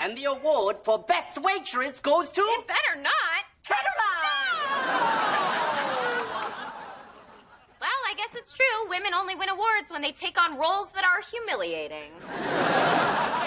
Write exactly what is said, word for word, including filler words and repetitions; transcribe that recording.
And the award for best waitress goes to... It better not. Caroline! Well, I guess it's true. Women only win awards when they take on roles that are humiliating.